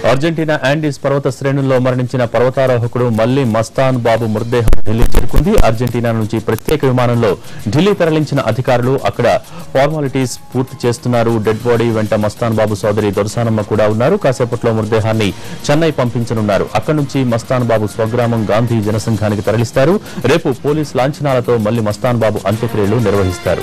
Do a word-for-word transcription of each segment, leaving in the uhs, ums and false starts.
Argentina యాండీస్ పర్వత శ్రేణుల్లో మరణించిన పర్వతారోహకుడు మల్లి మస్తాన్ బాబు మృతదేహం ఢిల్లీ చేరుకుంది. అర్జెంటీనా నుంచి ప్రత్యేక విమానంలో ఢిల్లీ తరలించిన అధికారులు అక్కడ ఫార్మాలిటీస్ పూర్తి చేస్తున్నారు. డెడ్ బాడీ వెంట మస్తాన్ బాబు సోదరి దొరసానమ్మ కూడా ఉన్నారు. కాసేపట్లో మృతదేహాన్ని చెన్నై పంపించనున్నారు. అక్కడి నుంచి మస్తాన్ బాబు స్వగ్రామం గాంధీ జనసంఘానికి తరలిస్తారు. రేపు పోలీస్ లాంఛనాలతో మల్లి మస్తాన్ బాబు అంత్యక్రియలు నిర్వహిస్తారు.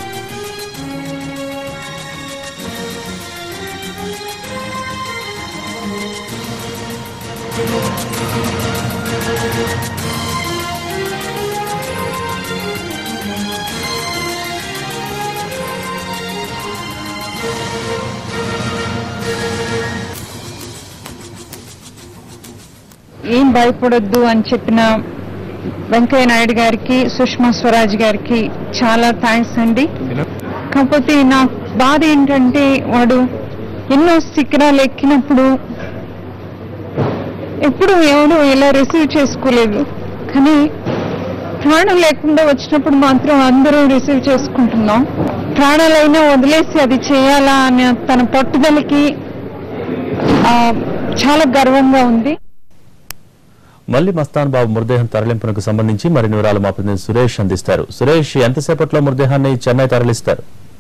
ఏం భయపడొద్దు అని చెప్పిన వెంకయ్య నాయుడు గారికి, సుష్మా స్వరాజ్ గారికి చాలా థ్యాంక్స్ అండి. కాకపోతే నా బాధ ఏంటంటే వాడు ఎన్నో శిఖరాలు ఎక్కినప్పుడు ఎప్పుడు ఎవరు ఇలా రిసీవ్ చేసుకోలేదు, కానీ ప్రాణం లేకుండా వచ్చినప్పుడు మాత్రం అందరూ రిసీవ్ చేసుకుంటున్నాం. ప్రాణాలైనా వదిలేసి అది చేయాలా అనే తన పట్టుదలకి చాలా గర్వంగా ఉంది. మల్లి మస్తాన్ బాబు మృతదేహం తరలింపునకు సంబంధించి మరిన్ని వివరాలు మా ప్రతినిధి సురేష్ అందిస్తారు. సురేష్, ఎంతసేపట్లో మృతదేహాన్ని చెన్నై తరలిస్తారు?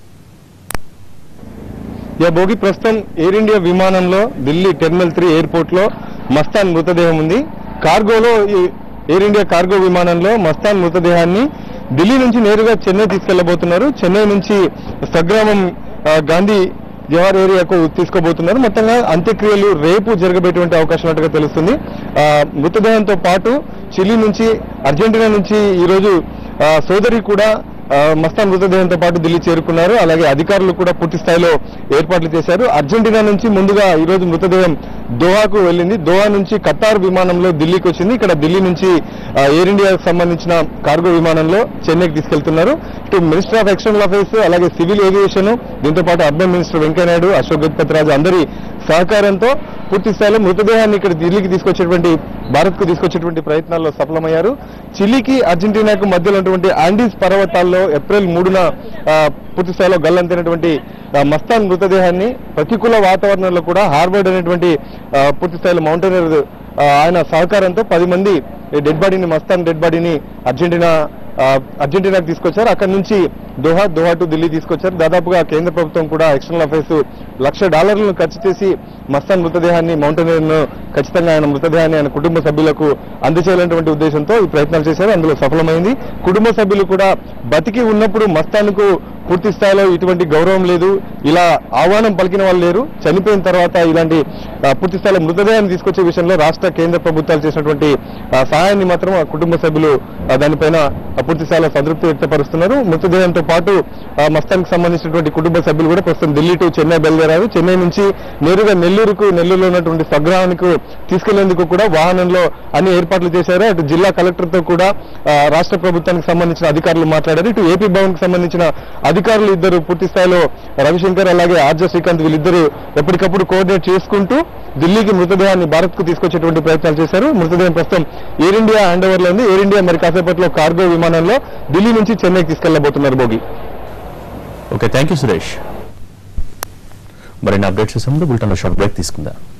భోగి ప్రస్తుతం ఎయిర్ ఇండియా విమానంలో ఢిల్లీ టెర్మినల్ త్రీ ఎయిర్పోర్ట్ లో మస్తాన్ మృతదేహం ఉంది. కార్గోలో ఎయిర్ ఇండియా కార్గో విమానంలో మస్తాన్ మృతదేహాన్ని ఢిల్లీ నుంచి నేరుగా చెన్నై తీసుకెళ్లబోతున్నారు. చెన్నై నుంచి స్వగ్రామం గాంధీ జవహర్ ఏరియాకు తీసుకోబోతున్నారు. మొత్తంగా అంత్యక్రియలు రేపు జరగబోయేటువంటి అవకాశం ఉన్నట్టుగా తెలుస్తుంది. మృతదేహంతో పాటు చిలీ నుంచి, అర్జెంటీనా నుంచి ఈరోజు సోదరి కూడా మస్తాన్ మృతదేహంతో పాటు ఢిల్లీ చేరుకున్నారు. అలాగే అధికారులు కూడా పూర్తి స్థాయిలో ఏర్పాట్లు చేశారు. అర్జెంటీనా నుంచి ముందుగా ఈ రోజు మృతదేహం దోహాకు వెళ్ళింది. దోహా నుంచి ఖతార్ విమానంలో ఢిల్లీకి వచ్చింది. ఇక్కడ ఢిల్లీ నుంచి ఎయిర్ ఇండియాకు సంబంధించిన కార్గో విమానంలో చెన్నైకి తీసుకెళ్తున్నారు. ఇటు మినిస్టర్ ఆఫ్ ఎక్స్టర్నల్ అఫైర్స్, అలాగే సివిల్ ఏవియేషన్, దీంతో పాటు అర్బన్ మినిస్టర్ వెంకయ్య నాయుడు, అశోక్ గజపతి రాజు అందరి సహకారంతో పూర్తి స్థాయిలో మృతదేహాన్ని ఇక్కడ ఢిల్లీకి తీసుకొచ్చేటువంటి, భారత్ కు తీసుకొచ్చేటువంటి ప్రయత్నాల్లో సఫలమయ్యారు. చిలీకి అర్జెంటీనాకు మధ్యలో ఉన్నటువంటి ఆండీస్ పర్వతాల్లో ఏప్రిల్ మూడున పూర్తి స్థాయిలో గల్లంతైనటువంటి మస్తాన్ మృతదేహాన్ని ప్రతికూల వాతావరణంలో కూడా హార్వర్డ్ అనేటువంటి పూర్తి స్థాయిలో మౌంటైనర్ ఆయన సహకారంతో పది మంది డెడ్ బాడీని, మస్తాన్ డెడ్ బాడీని అర్జెంటీనా అర్జెంటీనాకు తీసుకొచ్చారు. అక్కడి నుంచి దోహా, దోహా టు ఢిల్లీ తీసుకొచ్చారు. దాదాపుగా కేంద్ర ప్రభుత్వం కూడా ఎక్స్టర్నల్ అఫైర్స్ లక్ష డాలర్లను ఖర్చు చేసి మస్తాన్ మృతదేహాన్ని, మౌంటైనర్ ను ఖచ్చితంగా ఆయన మృతదేహాన్ని ఆయన కుటుంబ సభ్యులకు అందజేయాలనేటువంటి ఉద్దేశంతో ఈ ప్రయత్నాలు చేశారు. అందులో సఫలమైంది. కుటుంబ సభ్యులు కూడా బతికి ఉన్నప్పుడు మస్తాన్ కు పూర్తి స్థాయిలో ఇటువంటి గౌరవం లేదు, ఇలా ఆహ్వానం పలికిన వాళ్ళు లేరు. చనిపోయిన తర్వాత ఇలాంటి పూర్తి స్థాయిలో మృతదేహాన్ని తీసుకొచ్చే విషయంలో రాష్ట్ర కేంద్ర ప్రభుత్వాలు చేసినటువంటి సహాయాన్ని మాత్రం ఆ కుటుంబ సభ్యులు దానిపైన పూర్తి స్థాయిలో సంతృప్తి వ్యక్తపరుస్తున్నారు. మృతదేహంతో పాటు మస్తాన్ కి సంబంధించినటువంటి కుటుంబ సభ్యులు కూడా ప్రస్తుతం ఢిల్లీ టు చెన్నై బయలుదేరారు. చెన్నై నుంచి నేరుగా నెల్లూరుకు, నెల్లూరులో ఉన్నటువంటి స్వగ్రామానికి తీసుకెళ్లేందుకు కూడా వాహనంలో అన్ని ఏర్పాట్లు చేశారు. అటు జిల్లా కలెక్టర్ తో కూడా రాష్ట్ర ప్రభుత్వానికి సంబంధించిన అధికారులు మాట్లాడారు. ఇటు ఏపీ భవన్ కి సంబంధించిన అధికారులు ఇద్దరు పూర్తి స్థాయిలో రవిశంకర్, అలాగే ఆర్జ శ్రీకాంత్ వీళ్ళిద్దరూ ఎప్పటికప్పుడు కోఆర్డినేట్ చేసుకుంటూ ఢిల్లీకి మృతదేహాన్ని భారత్ కు తీసుకొచ్చేటువంటి ప్రయత్నాలు చేశారు. మృతదేహం ప్రస్తుతం ఎయిర్ ఇండియా హ్యాండ్ ఓవర్ లో ఉంది. ఎయిర్ ఇండియా మరి కాసేపట్లో కార్గో విమానంలో ఢిల్లీ నుంచి చెన్నైకి తీసుకెళ్లబోతున్నారు. భోగి. Okay, thank you Suresh. మరిన్ని అప్డేట్స్ ముందు బులెటిన్లో షార్ట్ బ్రేక్ తీసుకుందాం.